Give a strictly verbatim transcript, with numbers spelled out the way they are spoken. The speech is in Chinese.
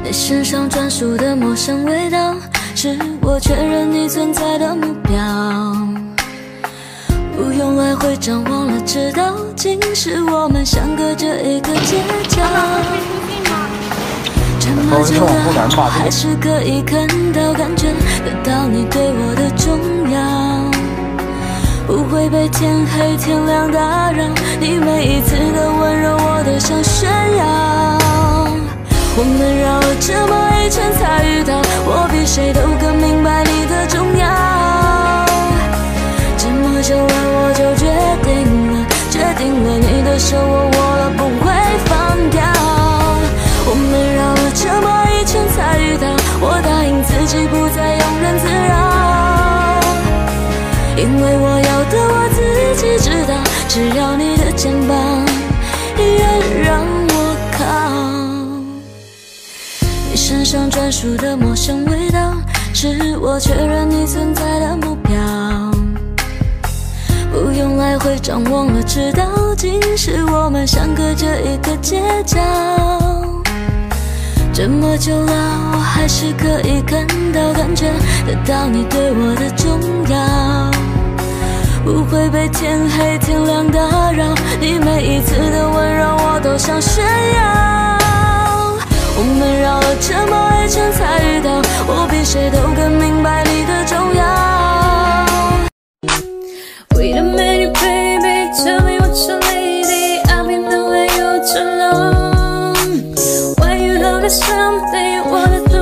你身上专属的陌生味道，是我确认你存在的目标。不用来回张望了，知道竟是我们相隔着一个街角。这么久了，还是可以看到、感觉得到你对我的重要。不会被天黑天亮打扰，你每一次的温柔我都想炫耀。我们绕了这么一圈才遇到，我比谁都更明白你的重要。这么久了我就决定了，决定了你的手我握了不会放掉。我们绕了这么一圈才遇到，我答应自己不再庸人自扰，因为我要的我自己知道，只要你的肩膀愿让我靠。你身上专属的陌生味道，是我确认你存在的目标。不用来回张望了，知道竟是我们相隔着一个街角。这么久了，我还是可以看到、感觉得到你对我的重要。不会被天黑天亮打扰，你每一次的温柔我都想炫耀。我们绕了这么一圈才遇到，我比谁都更明白你的重要。Wait a minute baby, tell me what's your lady, I've been away you too long. Why you know there's something you wanna